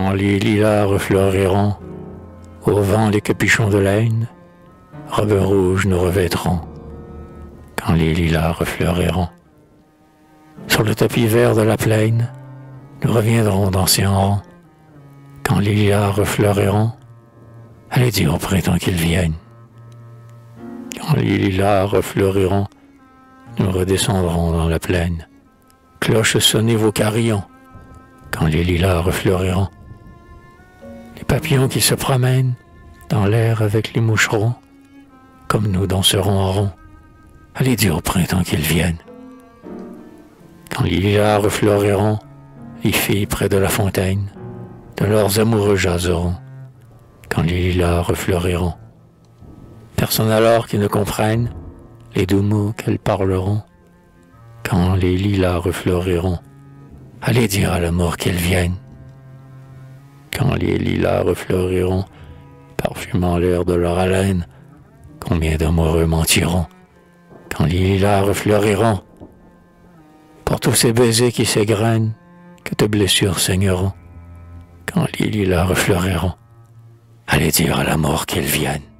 Quand les lilas refleuriront, au vent les capuchons de laine, robes rouges nous revêtront. Quand les lilas refleuriront, sur le tapis vert de la plaine, nous reviendrons danser en rond. Quand les lilas refleuriront, allez dire au printemps qu'ils viennent. Quand les lilas refleuriront, nous redescendrons dans la plaine. Cloches, sonnez vos carillons. Quand les lilas refleuriront, les papillons qui se promènent dans l'air avec les moucherons, comme nous danserons en rond. Allez dire au printemps qu'ils viennent. Quand les lilas refleuriront, les filles près de la fontaine, de leurs amoureux jaseront. Quand les lilas refleuriront, personne alors qui ne comprenne les doux mots qu'elles parleront. Quand les lilas refleuriront, allez dire à l'amour qu'elles viennent. Quand les lilas refleuriront, parfumant l'air de leur haleine, combien d'amoureux mentiront. Quand les lilas refleuriront, pour tous ces baisers qui s'égrènent, que tes blessures saigneront. Quand les lilas refleuriront, allez dire à l'amour qu'elles viennent.